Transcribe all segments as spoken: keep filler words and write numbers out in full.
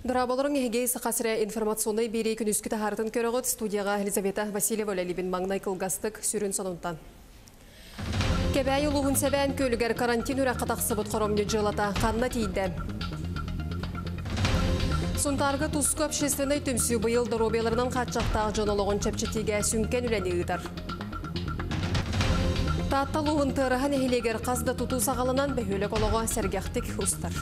Дыраболорың егей сақасыра информационный бері күн үскіті хартын көріғыт студияға Елизавета Васильева ләлебін маңнай қылғастық сүрін сонунтан. Кәбәй ұлығын сәбән көлігер карантин үрі қатақсыбыт қоромне жылата қанна тейді. Сұнтарғы тұсқы общественный түмсі бұйыл дұробелерінің қатшақтағы жонолығын чәпчетеге сүнкен үләне ұйдар. Татталуын тұрыған әйелегер қазда тұту сағалынан бәйөлік олығы сәргәқтік ұстар.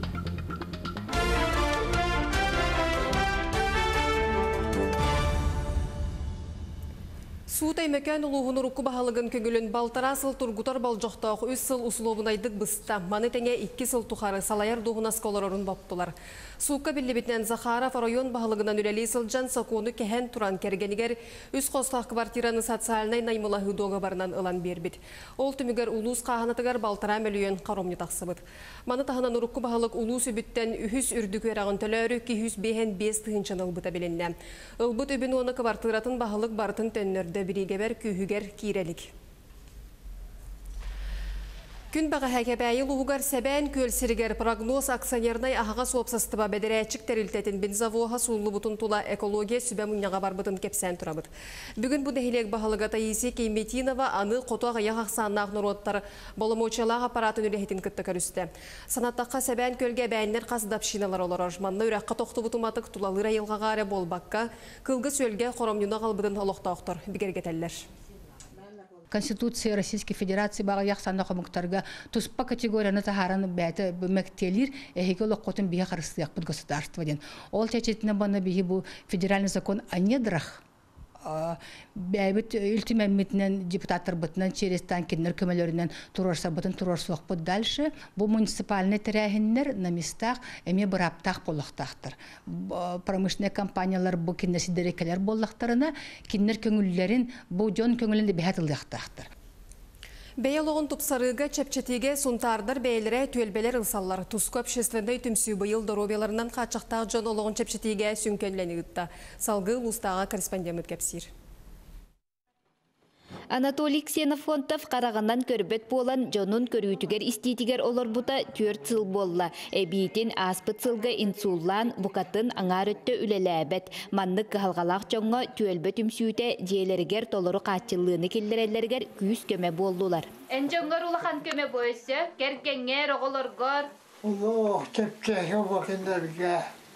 Суытай мәкән ұлығын ұрыққы бағалығын көңілін балтара сыл тұрғытар балжоқтақ өз сыл ұсылуын айдық бұста. Маны тәңе екі сыл тұқары салайар дұғын асқолар орын баптылар. Суыққа білі бітінен Захаров район бағалығынан үләлей сылжан сақуыны кәхен тұран кәргенігер өз қостақ квартираны социальнай наймылағы доға барынан ылан бербет. Ол түмігер ұлыс қағанатығар балтара мәлүйен қаромны тақсыбыт. Маны тағынан ұрыққы бағалық ұлыс үбіттен үхіз үрдік өрағын төләрі кейхіз бейхен бес тұхыншын ұлбыта білінне. Ұлбыт өбін оны квартиратын бағалық бартын төннерді бірегебер күйігер кейрелік. Күн баға әкебәйі луғығар сәбән көлсірігер прогноз акционернай ағаға соопсастыба бәдірәчік тәрілтетін бензавуға сулы бұтын тула экология сүбә мұнyaға бар бұтын кепсән тұрабыд. Бүгін бұл дәхелек бағалыға Таиси Кейметинова аны қотуаға яғақ саңнақ нұроттар болымочалақ аппаратын үләхетін күтті көрісті. Санаттаққа сәбән көлге бәйінлер қаздап шиналар олар ажманны үрәққа тоқты бұтыматық тулалыра елғағары болбаққа қылғы сөлге қоромнюна қалбыдың олықтауқтыр. Бігергетәлілер. Конституция Российской Федерации баға яқсанна қомықтарға тұспа категорияны тахараны бәті мәктелер әйгі олыққотын бейі қарыстыяқ бұд государстводен. Ол тәчетіне баны бейі бұл федеральный закон о недрах бәйбіт үлтімәмметінен депутаттар бұтынан черестан кеннер көмелерінен тұрорса бұтын тұрорсуақ бұд дальше. Бұл муниципальный тәрәхіннер на местах әме бұраптақ болықтақтыр. Промышленный компаниялар бұл кеннесі дәрекелер болықтарына кеннер көңілерін бұл жон көңілінде бәйтілдіқтақтыр. Бәйелоғын тұпсарыға чәпчетеге сұнтардар бәйелері түелбелер ұлсалар. Тұсқы общественный түмсі бұйыл дұробеларынан қачақтағы жон олығын чәпчетеге сүнкенләні ұтта. Салғы ұлыстаға корреспондент кәпсір. Анатолий Ксенофонтов қарағаннан көрбет болан жонун көрүйтігер иститигер олар бұта төрт сыл болла. Әбейтін аспыт сылға инсуллан бұқатын аңар өтті үлеләбет. Маннық қалғалақ жоңға түелбет үмсүйте жиелергер толыры қатчылығыны келдерелергер күйіс көме болдулар. Әнжоңғар улахан көме бойысы, кәргенер оғылырғар. Олох, тепчеге бақындарға.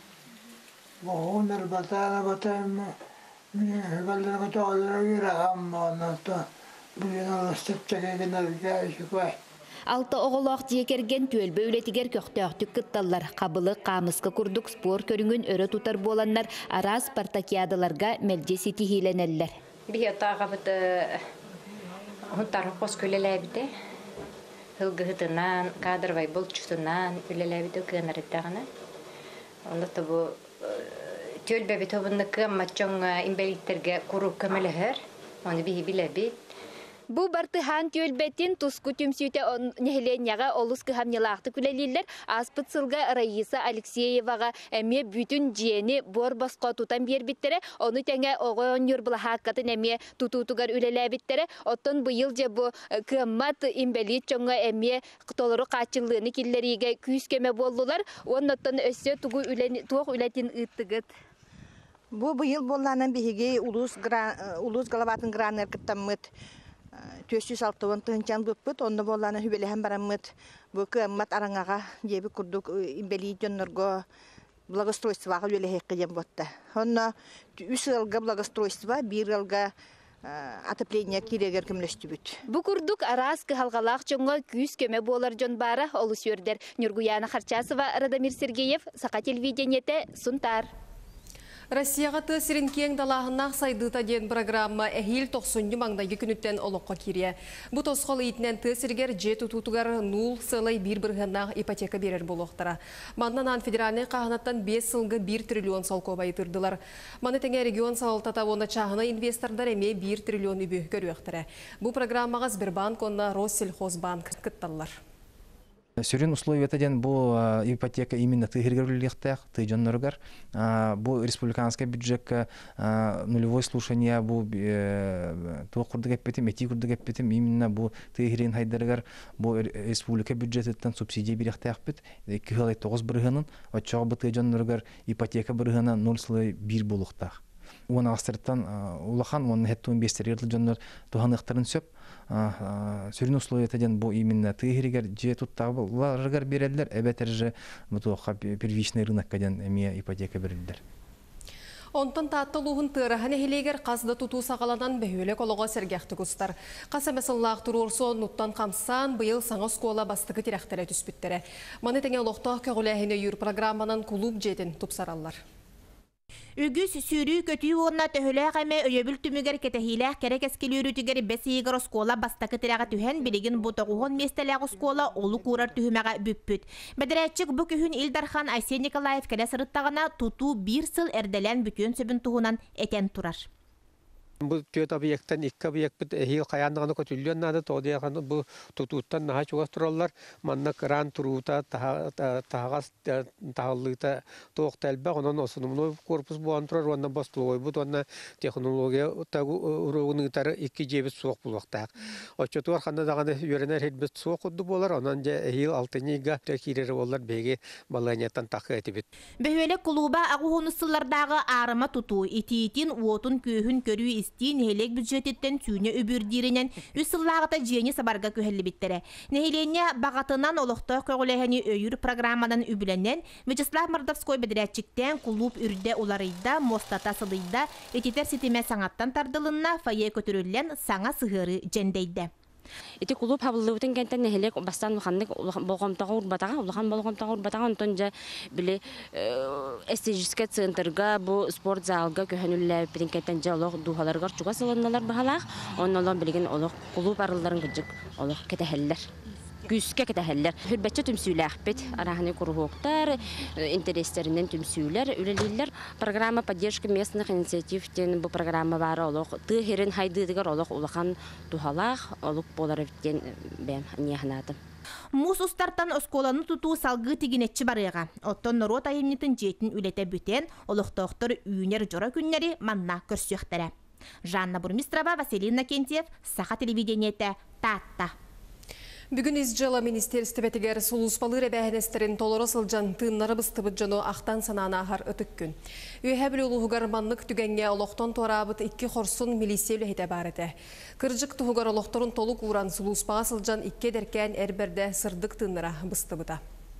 Бұғыныр батана батайымы. Hüvellerine doğru yürüyorum anlattı. Bugün alıştık çekegen gelişi koy. Алты оғылақ декерген төлбі өлетігер көқтөқтік кытталар. Қабылы қамысқы күрдік спор көріңін өрі тұтар боланлар арас спартакиадаларға мәлдесі тихиленелер. Бие тағы бұты ғұттары қос көлеләбіді. Хылғы ғытынан, қадырвай бұл чүтінан өлеләбіді көнарыттағына. Онда бұл Төлбе бит обынны кыммачоң имбелиттерге куру көмөлөһөр. Аны бии билебит. Бу бартыхан төлбетин туску түмсүтө нехленяга олуску хамнялакты күлелилер аспыт сылга Раиса Алексеевага эме бүтүн жени бор баска тутан бербиттере оны теңе огон юрбла хаккатын эме тутутугар үлелебиттере оттон быйыл же бу кыммат имбелит чоңга эме кытолору качылыны киллериге күскеме болдулар. Оннотон өссө тугу үлени тук үлетин ыттыгыт. Бу быйыл болланан биһиги улус улус галабатын гранер кыттаммыт төрт жүз алтын тыгынчан бүппүт онда болланы хүбелеһен бараммыт бу кыммат араңага жеби курдук имбели жоннорго благоустройствага үлелехек кыйын ботта. Онна үч жылга благоустройство, бир жылга отопление кирегер көмлөстүбүт. Бу курдук арас кыхалгалак чоңго күз көмө болар жон бара олус өрдер. Нургуяна Харчасова, Радомир Сергеев, Сака телевидениете, Сунтар. Россияға тысырын кең далағынақ сайдыта ден программа әхил тоқсынды маңдайғы күніттен олыққа кире. Бұ тосқол етінен тысыргер жеті тұтығар нул сылай бір-бірғынақ ипотека берер болуқтара. Маңнан федеральный қағанаттан бес сылғы бір триллион сол көбайтырдылар. Маны тәңе регион салалтата оны чағына инвестордар әме бір триллион үбі көріқтірі. Бұ программаға Сбербанк, онна Россельхозбанк күтталар. Сөрін условията ден бұл ипотека именно тыгергерліктәк, тыйжонноргар. Бұл республиканская бюджетка нулевой слушания бұл туық құрдық әппетім, әти құрдық әппетім, именно бұл тыгерен хайдаргар бұл республика бюджеттен субсидия беректәк бет. екі хылай тоғыз бірғының, отчағы бұл тыйжонноргар ипотека бірғына нөл сылай бір болуқтақ. Оны астырттан улахан, оны хәттуын бестерерлі жонлар туғанықтарын сөп. Сөрін условиятаден бұл именно тыгерегер же туттағыларғар берелдер, әбәтер же мұтуға первичный рыноккаден әмия ипотека берелдер. Онтан таттылуғын тыраханы хелегер қазды тұту сағаланан бәйөлек олыға сәргәқті күстар. Қаса мәсіллақ тұрурсон нұттан қамсан бұйыл саңа скола бастығы терәқтері түспіттері. Маны тәңе олықтақ кәғіләхіне үйір программанан клуб жетін тұпсаралар. Үгіз сүйрі көтүй онна төхіләқ әмі өйебіл түмігер кетахиләқ кәрек әскелі үрітігер бәсейгір оскола бастақы тірәға түхен білігін бұтағуғын местеләқ оскола олы курар түхімәға бүппіт. Бәдірәтчік бұ күхін Илдархан Айсен Николаев кәлі сырыттағына тұту бір сыл әрдәлән бүтін сөбін тұғынан әтен тұрар. Bu tüyet obyektten iki obyekt bit ehil kayanlığını kötülüyor nadı toğdaya kanı bu tututtan naha çoğaz turallar manna kran turuta tahağaz tahağlıqta toğ telbe onun osunumunu korpus bu antrar ondan bastılığı bu ondan teknolojiya uğruğunu tarı iki cebit soğuk bulvaktaq. O çotuvar kanı dağını yörener hedbet soğuk uddu bolar ondan ehil altınıga tekileri olar bege balaynetan takı etibit. Behöle kluba ağuhunusıllardağı ağrıma tutu itiitin uotun köhün körüyü istiin helek büdjetetten tüyüne öbürdirinden üsıllağıta jeni sabarga köhelli bittere. Nehilenye bağatından oluqta köğüleheni öyür programmadan übülenden Vyacheslav Mordovskoy bediretçikten kulub ürde ularıyda mostata sılıyda etiter sitime sanattan tardılınna faye kötürüllen sana sığırı jendeydi. Ити клуб хабыллыбытын кенттен нехелек бастан уханнык болгомтага урбатага улахан болгомтага урбатага онтон же биле эстетический центрга бу спорт залга көһөнүлләр битин кенттен же олох духаларга чуга салонналар бахалах оннолон билген олох клуб арылларын гыжык олох кетехеллер күскә кетехеллер хүрбәтче түмсүләх бит арахны курухтар интересләреннән түмсүләр үлелилләр программа поддержки местных инициатив тен бу программа бар олох тыгерен хайдыдыгар олох улахан тухалах олук болар биттен бәм нияхнатым. Мус устартан осколаны туту салгы тигинетчи барыга. Оттон норот айымнитин жетін үлете бүтен олохтоқтор үйнер жора күннери манна көрсөктөрө. Жанна Бурмистрова, Василина Кентьев, Саха телевидениете, Татта. Бүгін изжала министерстветігер сулуспалы рәбәхінестерін толыры сылжан тыыннары бұстыбыт жону ақтан санана ағар үтік күн. Үйәбілі ұлығығар манлық түгенге олықтан торабыт екі қорсын милисейлі хете барыды. Кыржық тұғығар олықтарын толық уран сулуспаға сылжан икке деркен әрберді сырдық тыыннара бұстыбыта.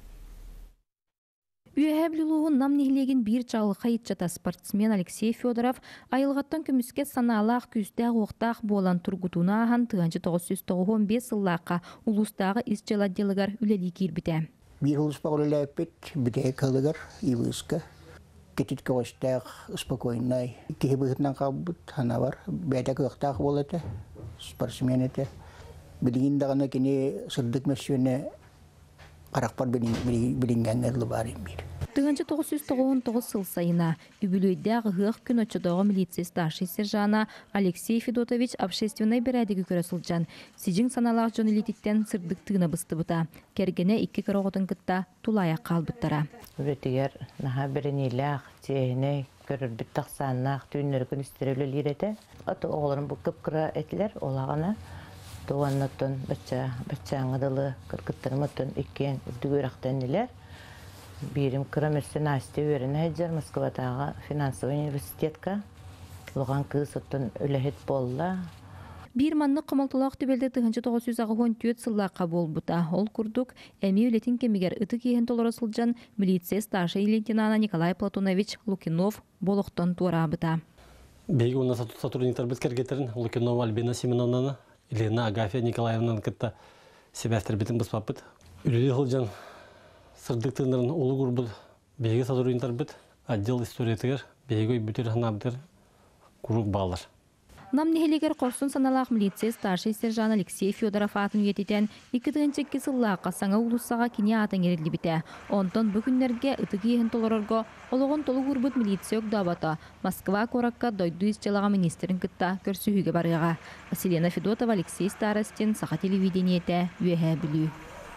Үйәбілуғын нам нехлеген бір чалыққа етчата спортсмен Алексей Федоров айылғаттан көміске саналақ күстәғ оқтақ болан тұрғытуна аған тығанчы тоғыз жүз тоғыз бес сыллаққа ұлыстағы исчала делігар үлелі кербіті. Bir ұлыспақ үлелі әппет, біде қалығар, ивысқа. Кетет көстәғ ұспақойнай. Кеге бұғытнан қабыт, хана бар. Бәді көқтақ болады, спортсмен еті. Білген дағына кене сырдық мәсуіне қарақпар білінген әрлі бар ембір. Тығанчы тоғыз жүз тоғыз сыл сайына үбілуйдәғ ғық күн өтчідағы милиция старший сержана Алексей Федотович общественной бірәдігі көрісілжан. Сижің саналақ жөнелететтен сырдық тығына бұсты бұта. Кергене екі қарағытын күтта тулая қалбыттара. Өтігер наға бірінеләқ, тейіне көрір біт тақсаннақ түйінлер күн істерелі лиреті. Аты оғыларын бұл күп-күра әтілер олағына. Туаннаттан бача бачаңыдылы кыркыттырматтан иккен үдүгөрактан нелер. Бирим кырамырсы Настя өрін әджер Москвадағы финансовый университетка. Луған кыз оттан үләхет болла. Bir manlık қымалтылақ түбелді тығынчы тоғыз жүз он төрт сыллаққа бол бұта. Ол күрдік әмі өлетін кемегер үтік ехін толыры сылжан милиция старший лейтенана Николай Платонович Лукинов болықтан туара бұта. Бейгі онна сотрудниктар біз кергетерін Лукинова Альбина Семеновнаны Елена Агафья Николаевнан кітті себәстер бетін біз папыт. Үлелі қылжан сырдық тыңдарын олы күрбіл бейгі сотрудниктар біт, отдел историятығыр, бейгі бүтер ханабдыр күрік бағалар. Нам нехелегер қорсын саналақ милиция старший сержан Алексей Федоров атын үйететен екі тығынчекке сыллаққа саңа ұлысаға кене атын ерелі біте. Онтон бүгінлерге үтігі ехін толырырға олығын толы күрбіт милиция өкдабата Москва коракка дойду исчалаға министерін күтта көрсүйіге барыға. Василина Федотова, Алексей Старостин, Саха телевидениеті, Үйәхә білу.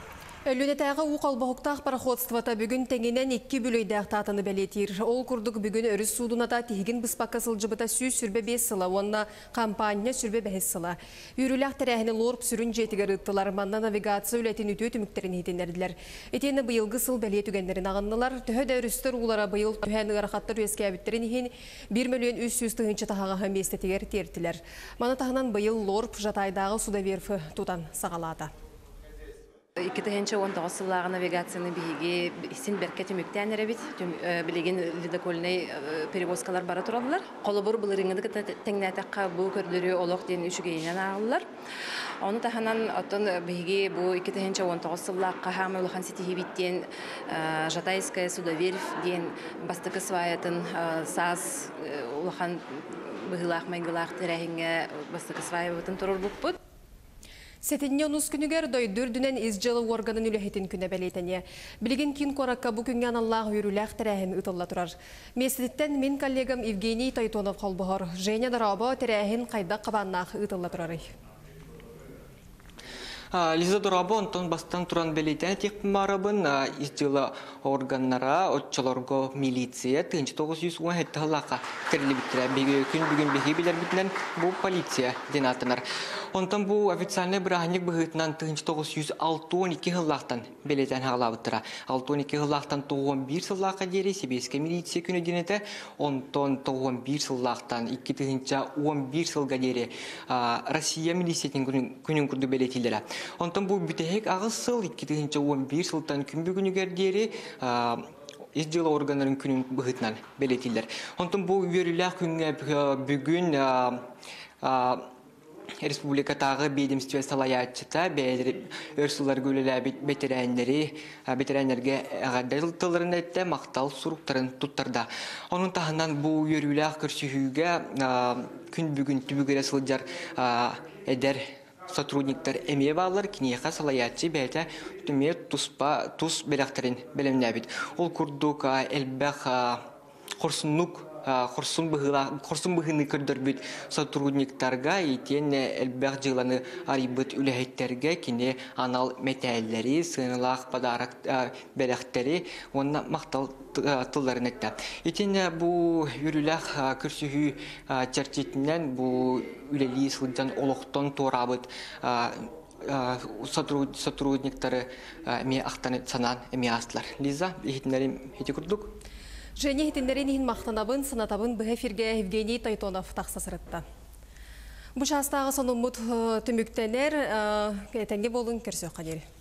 Өлінетәғы уқалбақықтақ пароходствата бүгін тәңінен екі бүлейдәқ татыны бәлетер. Ол күрдік бүгін өріс судыната тегін бұспаққа сылжыбыта сүй сүрбе бес сыла, онына кампания сүрбе бәхес сыла. Үріләқ тәрәхіні лорп сүрін жетігер ұттылар, манна навигация үләтін үті өтіміктерін етенерділер. Етені бұйылғы сыл бәлет үгендерін ағыннылар, түхі өрістер улара бұйыл түхәні ғарақаттар өске әбіттерін ехен бір миллион үш жүз тығынчы тағаға хаместетігер тертілер. Мана тағынан бұйыл лорп жатайдағы судаверфі тұтан сағалады. Икки тыгынча он тогуз сыллағы навигацияны биһиги син беркет үмүктен эребит билеген ледокольный перевозкалар бара туралар. Колобур былырыңды теңнәтәккә бу көрдөрү олок ден үчүгейнен агылар. Оны таханан отон биһиги бу икки тыгынча он тогуз сыллакка һәм улахан ситиһи биттен Жатайская судоверфь ден бастыкы сваятын саз улахан быгылак майгылак терәһиңе бастыкы сваятын турur буппут. Сетеннен ұс күнігер дойдыр дүнен изжылы органын үләхетін күні бәлейтіне. Білген кин қоракка бұл күнген Аллах үйріләқ тәрәхін ұтылла тұрар. Меседеттен мен коллегам Евгений Тайтонов қалбығыр. Женя Дараба тәрәхін қайда қабаннақ ұтылла тұрары. Лиза Дораба онтон бастан туран белейтен тек марабын изжилы органнара, отчаларго милиция тыгынчы тогуз жүз он жети хыллака кирили биттире. Күн бүгүн бихи билер битинен бу полиция денатынар. Онтон бу официальный брахник быгытынан тыгынчы тогуз жүз алтын эки хыллактан белейтен хагалабыттыра. алтын эки хыллактан тогон бир сыллака дери Сибирская милиция күнү денете, онтон тогон бир сыллактан эки тыгынчы он бир сылга дери Россия милициятын күнүн күрдү белетилдер. Онтон бу бүтек агыс сыл эки тыгынчы он бир сылтан күн бүгүнүгер дери изжилы органнарын күнүн быгытынан белетилдер. Онтон бу үйөрүлөк күнгө бүгүн Республикатағы бедемстве салаятчыта өрсулар көлелі бетерәнлері, бетерәнлерге ғаддалтыларын әтті мақтал сұруқтарын тұттырда. Оның тағынан бұл үйөрілі көрсүйіге күн бүгін түбігірі сылжар әдер сотрудниктар әме балар кинеха салаятчы бәйті түме тұспа тұс беләқтерін білімнәбіт. Ол күрдік әлбәқ қорсынлық Хорсун быһыны көрдөрбүт сотрудниктарга итен элбэх жыланы арибыт үлэхеттерге кине анал металлери, сыналах подарок белэхтери онна мактал тылларын этте. Итен бу үрүлэх көрсүхү чарчитинен бу үлели сылдан олоктон торабыт сотрудниктары ме ахтаны санан эме астылар. Лиза, ихитнерим хети курдук. Жене хитинлерин ихин мақтанабын, сынатабын бұғы эфирге Евгений Тайтонов тақсасырытты. Бұ шастағы сонымыт түміктенер, тәңге болын көрсі қанер.